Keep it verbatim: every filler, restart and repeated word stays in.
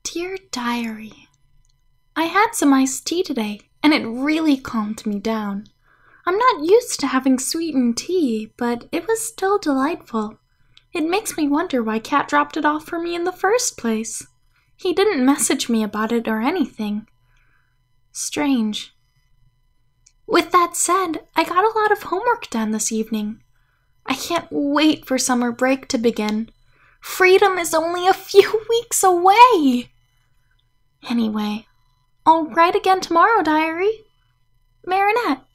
Dear Diary, I had some iced tea today, and it really calmed me down. I'm not used to having sweetened tea, but it was still delightful. It makes me wonder why Cat dropped it off for me in the first place. He didn't message me about it or anything. Strange. With that said, I got a lot of homework done this evening. I can't wait for summer break to begin. Freedom is only a few weeks away. Anyway, I'll write again tomorrow, Diary. Marinette.